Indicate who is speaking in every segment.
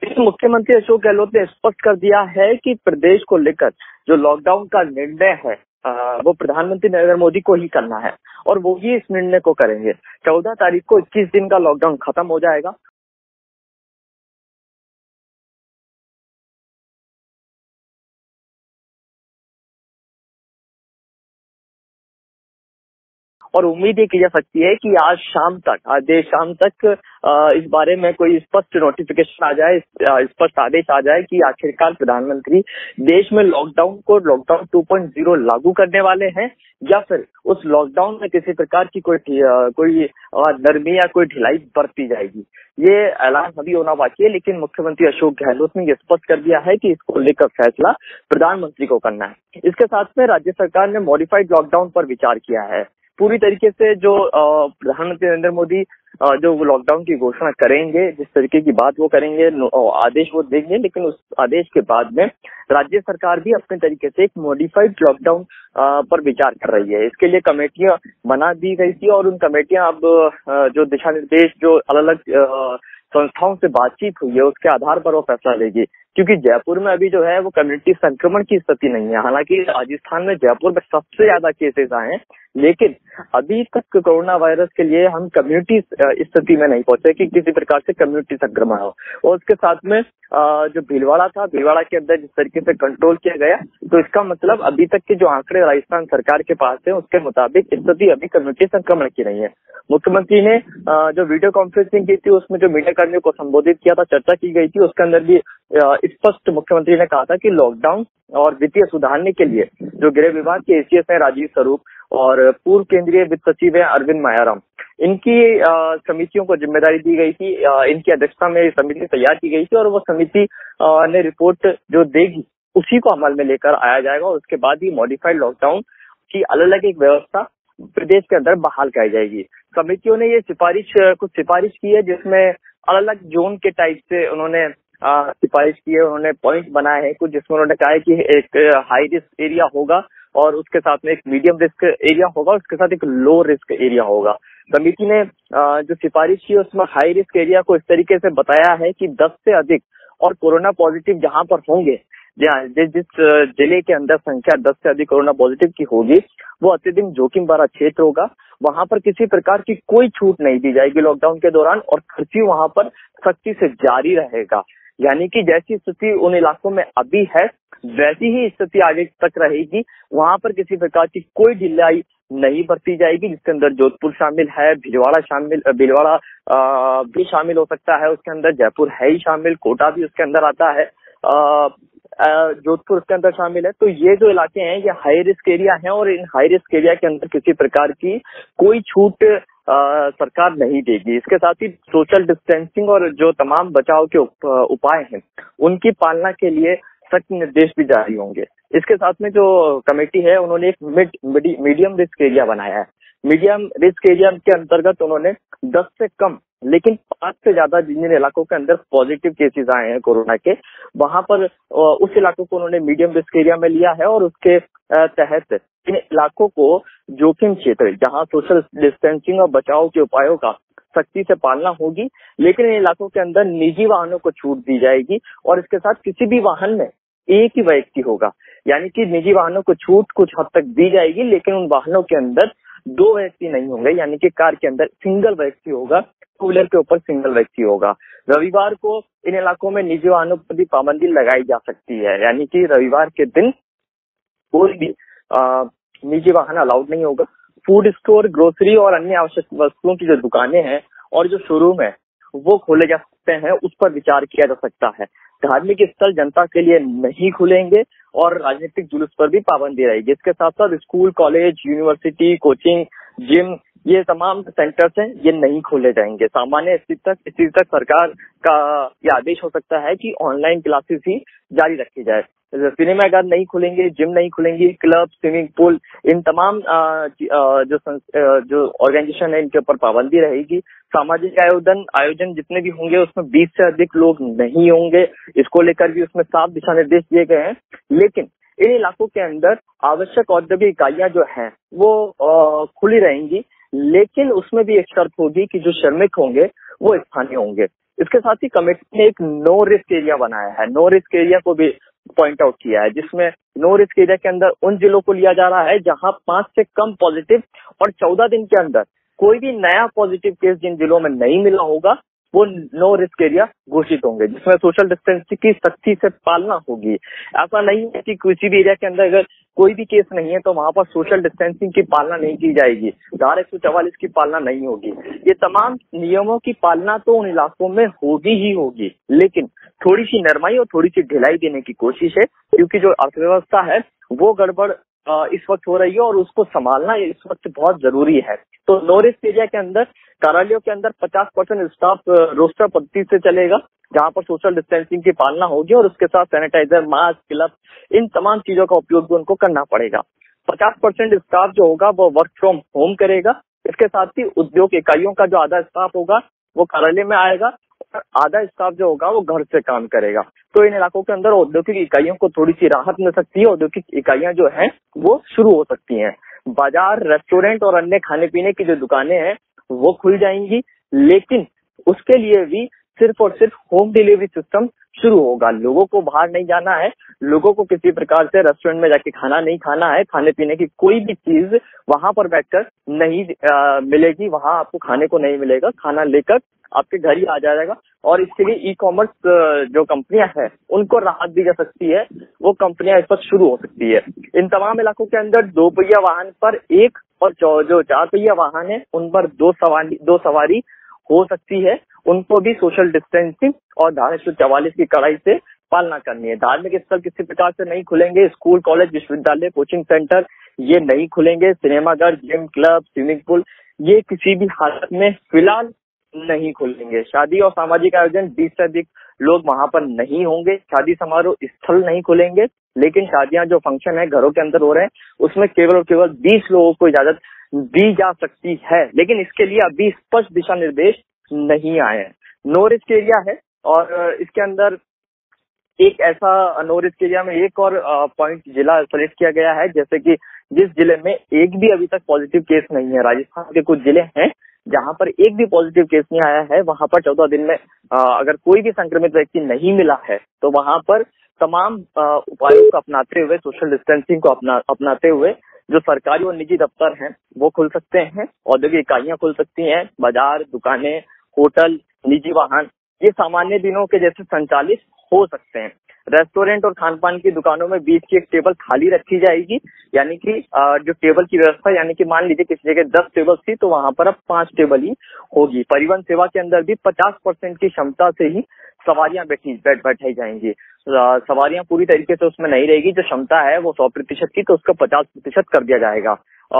Speaker 1: मुख्यमंत्री अशोक गहलोत ने स्पष्ट कर दिया है कि प्रदेश को लेकर जो लॉकडाउन का निर्णय है वो प्रधानमंत्री नरेंद्र मोदी को ही करना है और वो ही इस निर्णय को करेंगे। 14 तारीख को 21 दिन का लॉकडाउन खत्म हो जाएगा और उम्मीद ये की जा सकती है कि आज देर शाम तक इस बारे में कोई स्पष्ट नोटिफिकेशन आ जाए, स्पष्ट आदेश आ जाए कि आखिरकार प्रधानमंत्री देश में लॉकडाउन 2.0 लागू करने वाले हैं या फिर उस लॉकडाउन में किसी प्रकार की कोई नरमी या कोई ढिलाई बरती जाएगी। ये ऐलान अभी होना बाकी है, लेकिन मुख्यमंत्री अशोक गहलोत ने ये स्पष्ट कर दिया है कि इसको लेकर फैसला प्रधानमंत्री को करना है। इसके साथ में राज्य सरकार ने मॉडिफाइड लॉकडाउन पर विचार किया है। पूरी तरीके से जो प्रधानमंत्री नरेंद्र मोदी जो लॉकडाउन की घोषणा करेंगे, जिस तरीके की बात वो करेंगे, आदेश वो देंगे, लेकिन उस आदेश के बाद में राज्य सरकार भी अपने तरीके से एक मॉडिफाइड लॉकडाउन पर विचार कर रही है। इसके लिए कमेटियां बना दी गई थी और उन कमेटियां अब जो दिशा निर्देश जो अलग अलग संस्थाओं से बातचीत हुई है उसके आधार पर वो फैसला लेगी, क्योंकि जयपुर में अभी जो है वो कम्युनिटी संक्रमण की स्थिति नहीं है। हालांकि राजस्थान में जयपुर में सबसे ज्यादा केसेस आए हैं, लेकिन अभी तक कोरोना वायरस के लिए हम कम्युनिटी स्थिति में नहीं पहुंचे कि किसी प्रकार से कम्युनिटी संक्रमण हो। और उसके साथ में जो भीलवाड़ा के अंदर जिस तरीके से कंट्रोल किया गया, तो इसका मतलब अभी तक के जो आंकड़े राजस्थान सरकार के पास है उसके मुताबिक स्थिति अभी कम्युनिटी संक्रमण की नहीं है। मुख्यमंत्री ने जो वीडियो कॉन्फ्रेंसिंग की थी उसमें जो मीडिया कर्मियों को संबोधित किया था, चर्चा की गई थी, उसके अंदर भी स्पष्ट मुख्यमंत्री ने कहा था कि लॉकडाउन और वित्तीय सुधारने के लिए जो गृह विभाग के एसीएस है राजीव स्वरूप और पूर्व केंद्रीय वित्त सचिव है अरविंद मायाराम, इनकी समितियों को जिम्मेदारी दी गई थी। इनकी अध्यक्षता में समिति तैयार की गई थी और वो समिति ने रिपोर्ट जो देगी उसी को अमल में लेकर आया जाएगा और उसके बाद ही मॉडिफाइड लॉकडाउन की अलग अलग एक व्यवस्था प्रदेश के अंदर बहाल कराई जाएगी। समितियों ने ये कुछ सिफारिश की है, जिसमें अलग अलग जोन के टाइप से उन्होंने सिफारिश की है, उन्होंने पॉइंट बनाए हैं कुछ, जिसमें उन्होंने कहा है कि एक हाई रिस्क एरिया होगा और उसके साथ में एक मीडियम रिस्क एरिया होगा, उसके साथ एक लो रिस्क एरिया होगा। समिति ने जो सिफारिश की उसमें हाई रिस्क एरिया को इस तरीके से बताया है कि 10 से अधिक और कोरोना पॉजिटिव जहां पर होंगे, जिस जिले के अंदर संख्या 10 से अधिक कोरोना पॉजिटिव की होगी वो अत्यधिक जोखिम भरा क्षेत्र होगा। वहां पर किसी प्रकार की कोई छूट नहीं दी जाएगी लॉकडाउन के दौरान और कर्फ्यू वहां पर सख्ती से जारी रहेगा। यानी कि जैसी स्थिति उन इलाकों में अभी है वैसी ही स्थिति आगे तक रहेगी। वहां पर किसी प्रकार की कोई ढिलाई नहीं बरती जाएगी, जिसके अंदर जोधपुर शामिल है, भीलवाड़ा भी शामिल हो सकता है उसके अंदर, जयपुर है ही शामिल, कोटा भी उसके अंदर आता है, जोधपुर उसके अंदर शामिल है। तो ये जो इलाके हैं ये हाई रिस्क एरिया हैं और इन हाई रिस्क एरिया के अंदर किसी प्रकार की कोई छूट सरकार नहीं देगी। इसके साथ ही सोशल डिस्टेंसिंग और जो तमाम बचाव के उपाय हैं उनकी पालना के लिए सख्त निर्देश भी जारी होंगे। इसके साथ में जो कमेटी है उन्होंने एक मीडियम रिस्क एरिया बनाया है। मीडियम रिस्क एरिया के अंतर्गत उन्होंने 10 से कम लेकिन 5 से ज्यादा जिन जोन के अंदर पॉजिटिव केसेस आए हैं कोरोना के, वहां पर उस इलाकों को उन्होंने मीडियम रिस्क एरिया में लिया है और उसके तहत इन इलाकों को जोखिम क्षेत्र जहां सोशल डिस्टेंसिंग और बचाव के उपायों का सख्ती से पालना होगी, लेकिन इन इलाकों के अंदर निजी वाहनों को छूट दी जाएगी और इसके साथ किसी भी वाहन में एक ही व्यक्ति होगा। यानी कि निजी वाहनों को छूट कुछ हद तक दी जाएगी, लेकिन उन वाहनों के अंदर 2 व्यक्ति नहीं होंगे। यानी कि कार के अंदर सिंगल व्यक्ति होगा, टू व्हीलर के ऊपर सिंगल व्यक्ति होगा। रविवार को इन इलाकों में निजी वाहनों पर भी पाबंदी लगाई जा सकती है। यानी कि रविवार के दिन कोई भी निजी वाहन अलाउड नहीं होगा। फूड स्टोर, ग्रोसरी और अन्य आवश्यक वस्तुओं की जो दुकानें हैं और जो शोरूम है वो खोले जा सकते हैं, उस पर विचार किया जा सकता है। धार्मिक स्थल जनता के लिए नहीं खुलेंगे और राजनीतिक जुलूस पर भी पाबंदी रहेगी। इसके साथ साथ school, college, university, coaching, gym, ये तमाम सेंटर्स हैं ये नहीं खोले जाएंगे। सामान्य स्थिति तक सरकार का यह आदेश हो सकता है कि ऑनलाइन क्लासेस ही जारी रखी जाए। सिनेमाघर नहीं खुलेंगे, जिम नहीं खुलेंगी, क्लब, स्विमिंग पूल, इन तमाम जो ऑर्गेनाइजेशन है इनके ऊपर पाबंदी रहेगी। सामाजिक आयोजन जितने भी होंगे उसमें 20 से अधिक लोग नहीं होंगे। इसको लेकर भी उसमें साफ दिशा निर्देश दिए गए हैं। लेकिन इन इलाकों के अंदर आवश्यक औद्योगिक इकाइयां जो हैं वो खुली रहेंगी, लेकिन उसमें भी एक शर्त होगी कि जो श्रमिक होंगे वो स्थानीय होंगे। इसके साथ ही कमेटी ने एक नो रिस्क एरिया बनाया है, नो रिस्क एरिया को भी पॉइंट आउट किया है, जिसमें नो रिस्क एरिया के अंदर उन जिलों को लिया जा रहा है जहां 5 से कम पॉजिटिव और 14 दिन के अंदर कोई भी नया पॉजिटिव केस जिन जिलों में नहीं मिला होगा वो नो रिस्क एरिया घोषित होंगे, जिसमें सोशल डिस्टेंसिंग की सख्ती से पालना होगी। ऐसा नहीं है कि किसी भी एरिया के अंदर अगर कोई भी केस नहीं है तो वहां पर सोशल डिस्टेंसिंग की पालना नहीं की जाएगी, धारा 144 की पालना नहीं होगी। ये तमाम नियमों की पालना तो उन इलाकों में होगी ही होगी, लेकिन थोड़ी सी नरमाई और थोड़ी सी ढिलाई देने की कोशिश है, क्योंकि जो अर्थव्यवस्था है वो गड़बड़ इस वक्त हो रही है और उसको संभालना इस वक्त बहुत जरूरी है। तो नो रिस्क एरिया के अंदर कार्यालयों के अंदर 50% स्टाफ रोस्टर पद्धति से चलेगा, जहां पर सोशल डिस्टेंसिंग की पालना होगी और उसके साथ सैनिटाइजर, मास्क, ग्लव्स, इन तमाम चीजों का उपयोग भी उनको करना पड़ेगा। 50% स्टाफ जो होगा वो वर्क फ्रॉम होम करेगा। इसके साथ ही उद्योग इकाइयों का जो आधा स्टाफ होगा वो कार्यालय में आएगा और आधा स्टाफ जो होगा वो घर से काम करेगा। तो इन इलाकों के अंदर औद्योगिक इकाइयों को थोड़ी सी राहत मिल सकती है, औद्योगिक इकाइयां जो हैं वो शुरू हो सकती हैं। बाजार, रेस्टोरेंट और अन्य खाने पीने की जो दुकानें हैं वो खुल जाएंगी, लेकिन उसके लिए भी सिर्फ और सिर्फ होम डिलीवरी सिस्टम शुरू होगा। लोगों को बाहर नहीं जाना है, लोगों को किसी प्रकार से रेस्टोरेंट में जाके खाना नहीं खाना है, खाने पीने की कोई भी चीज वहां पर बैठकर नहीं मिलेगी, वहां आपको खाने को नहीं मिलेगा, खाना लेकर आपके घर ही आ जाएगा। और इसके लिए ई कॉमर्स जो कंपनियां हैं उनको राहत दी जा सकती है, वो कंपनियां इस पर शुरू हो सकती है। इन तमाम इलाकों के अंदर 2 पहिया वाहन पर 1 और जो 4 पहिया वाहन है उन पर 2 सवारी हो सकती है, उनको भी सोशल डिस्टेंसिंग और धारा 144 की कड़ाई से पालना करनी है। धार्मिक स्थल किसी प्रकार से नहीं खुलेंगे, स्कूल, कॉलेज, विश्वविद्यालय, कोचिंग सेंटर ये नहीं खुलेंगे, सिनेमाघर, जिम, क्लब, स्विमिंग पूल ये किसी भी हालत में फिलहाल नहीं खुलेंगे। शादी और सामाजिक आयोजन 20 से अधिक लोग वहां पर नहीं होंगे। शादी समारोह स्थल नहीं खुलेंगे, लेकिन शादियां जो फंक्शन है घरों के अंदर हो रहे हैं उसमें केवल और केवल 20 लोगों को इजाजत दी जा सकती है, लेकिन इसके लिए अभी स्पष्ट दिशा निर्देश नहीं आए हैं। नो रिस्क एरिया है और इसके अंदर एक ऐसा नो रिस्क एरिया में एक और पॉइंट जिला सेलेक्ट किया गया है, जैसे कि जिस जिले में एक भी अभी तक पॉजिटिव केस नहीं है, राजस्थान के कुछ जिले हैं जहां पर एक भी पॉजिटिव केस नहीं आया है, वहां पर 14 दिन में अगर कोई भी संक्रमित व्यक्ति नहीं मिला है तो वहां पर तमाम उपायों को अपनाते हुए, सोशल डिस्टेंसिंग को अपनाते हुए जो सरकारी और निजी दफ्तर हैं वो खुल सकते हैं, औद्योगिक इकाइयां खुल सकती हैं, बाजार, दुकानें, होटल, निजी वाहन ये सामान्य दिनों के जैसे संचालित हो सकते हैं। रेस्टोरेंट और खान पान की दुकानों में बीच की एक टेबल खाली रखी जाएगी, यानी कि जो टेबल की व्यवस्था, यानी कि मान लीजिए किसी जगह 10 टेबल थी तो वहां पर अब 5 टेबल ही होगी। परिवहन सेवा के अंदर भी 50% की क्षमता से ही सवारियां बैठाई जाएंगी। सवारियां पूरी तरीके से उसमें नहीं रहेगी, जो क्षमता है वो 100% की तो उसका 50% कर दिया जाएगा।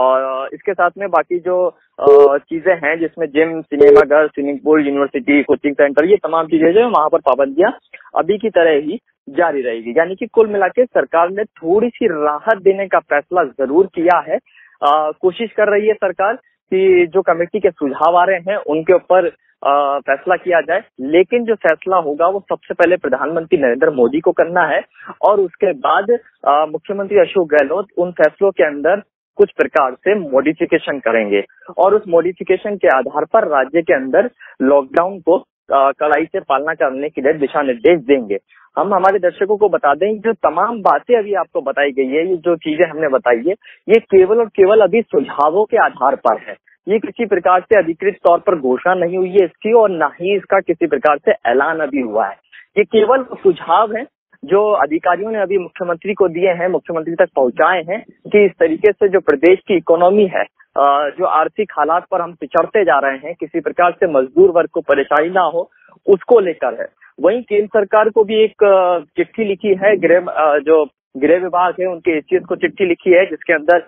Speaker 1: और इसके साथ में बाकी जो चीजें हैं जिसमें जिम, सिनेमाघर, swimming pool, university, coaching centre ये तमाम चीजें जो है वहां पर पाबंदियां अभी की तरह ही जारी रहेगी। यानी कि कुल मिला के सरकार ने थोड़ी सी राहत देने का फैसला जरूर किया है। कोशिश कर रही है सरकार कि जो कमेटी के सुझाव आ रहे हैं उनके ऊपर फैसला किया जाए, लेकिन जो फैसला होगा वो सबसे पहले प्रधानमंत्री नरेंद्र मोदी को करना है और उसके बाद मुख्यमंत्री अशोक गहलोत उन फैसलों के अंदर कुछ प्रकार से मॉडिफिकेशन करेंगे और उस मॉडिफिकेशन के आधार पर राज्य के अंदर लॉकडाउन को कड़ाई से पालना करने के लिए दिशा निर्देश देंगे। हम हमारे दर्शकों को बता दें जो तमाम बातें अभी आपको बताई गई है, ये जो चीजें हमने बताई है, ये केवल और केवल अभी सुझावों के आधार पर है। ये किसी प्रकार से अधिकृत तौर पर घोषणा नहीं हुई है इसकी और ना ही इसका किसी प्रकार से ऐलान अभी हुआ है। ये केवल सुझाव है जो अधिकारियों ने अभी मुख्यमंत्री को दिए हैं, मुख्यमंत्री तक पहुंचाए हैं कि इस तरीके से जो प्रदेश की इकोनॉमी है, जो आर्थिक हालात पर हम पिछड़ते जा रहे हैं, किसी प्रकार से मजदूर वर्ग को परेशानी ना हो उसको लेकर है। वहीं केंद्र सरकार को भी एक चिट्ठी लिखी है, जो गृह विभाग है उनके एसीएस को चिट्ठी लिखी है जिसके अंदर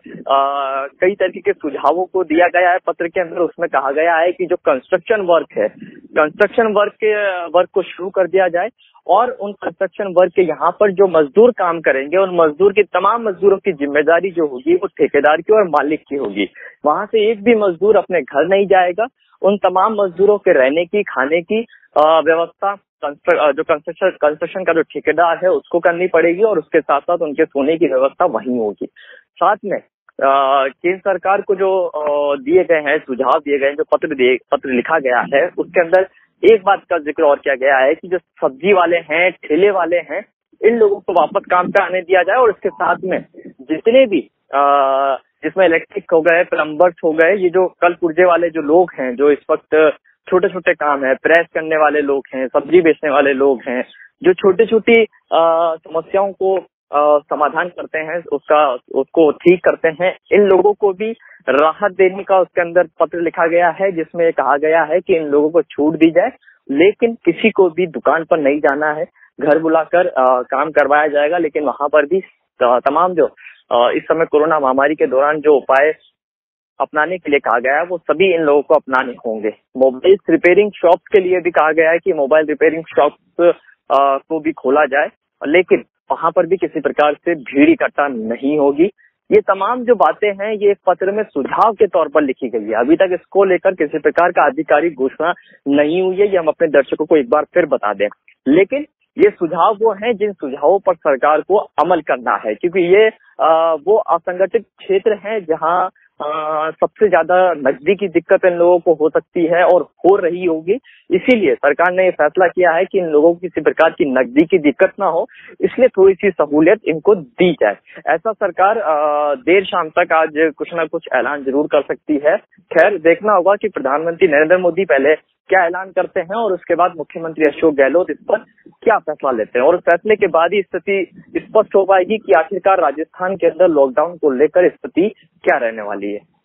Speaker 1: कई तरीके के सुझावों को दिया गया है। पत्र के अंदर उसमें कहा गया है कि जो कंस्ट्रक्शन वर्क है, कंस्ट्रक्शन वर्क को शुरू कर दिया जाए और उन कंस्ट्रक्शन वर्क के यहाँ पर जो मजदूर काम करेंगे उन मजदूर की तमाम मजदूरों की जिम्मेदारी जो होगी वो ठेकेदार की और मालिक की होगी। वहां से एक भी मजदूर अपने घर नहीं जाएगा। उन तमाम मजदूरों के रहने की, खाने की व्यवस्था जो कंस्ट्रक्शन का जो ठेकेदार है उसको करनी पड़ेगी और उसके साथ साथ उनके सोने की व्यवस्था वहीं होगी। साथ में केंद्र सरकार को जो दिए गए हैं, सुझाव दिए गए हैं, जो पत्र लिखा गया है उसके अंदर एक बात का जिक्र और किया गया है कि जो सब्जी वाले हैं, ठेले वाले हैं, इन लोगों को वापस काम पे आने दिया जाए और इसके साथ में जितने भी जिसमें इलेक्ट्रिक हो गए, प्लम्बर्स हो गए, ये जो कल पुर्जे वाले जो लोग हैं, जो इस वक्त छोटे छोटे काम है, प्रेस करने वाले लोग हैं, सब्जी बेचने वाले लोग हैं, जो छोटी छोटी समस्याओं को समाधान करते हैं, उसको ठीक करते हैं, इन लोगों को भी राहत देने का उसके अंदर पत्र लिखा गया है, जिसमें कहा गया है कि इन लोगों को छूट दी जाए, लेकिन किसी को भी दुकान पर नहीं जाना है, घर बुलाकर काम करवाया जाएगा। लेकिन वहां पर भी तमाम जो इस समय कोरोना महामारी के दौरान जो उपाय अपनाने के लिए कहा गया है, वो सभी इन लोगों को अपनाने होंगे। मोबाइल रिपेयरिंग शॉप के लिए भी कहा गया है कि मोबाइल रिपेयरिंग शॉप को भी खोला जाए, लेकिन वहां पर भी किसी प्रकार से भीड़ इकट्ठा नहीं होगी। ये तमाम जो बातें हैं, ये एक पत्र में सुझाव के तौर पर लिखी गई है। अभी तक इसको लेकर किसी प्रकार का आधिकारिक घोषणा नहीं हुई है, ये हम अपने दर्शकों को एक बार फिर बता दें। लेकिन ये सुझाव वो हैं जिन सुझावों पर सरकार को अमल करना है, क्योंकि ये वो असंगठित क्षेत्र हैं जहां सबसे ज्यादा नकदी की दिक्कत इन लोगों को हो सकती है और हो रही होगी। इसीलिए सरकार ने ये फैसला किया है कि इन लोगों को किसी प्रकार की नकदी की दिक्कत ना हो, इसलिए थोड़ी सी सहूलियत इनको दी जाए। ऐसा सरकार देर शाम तक आज कुछ ना कुछ ऐलान जरूर कर सकती है। खैर, देखना होगा कि प्रधानमंत्री नरेंद्र मोदी पहले क्या ऐलान करते हैं और उसके बाद मुख्यमंत्री अशोक गहलोत इस पर क्या फैसला लेते हैं, और उस फैसले के बाद ही स्थिति स्पष्ट हो पाएगी कि आखिरकार राजस्थान के अंदर लॉकडाउन को लेकर स्थिति क्या रहने वाली है।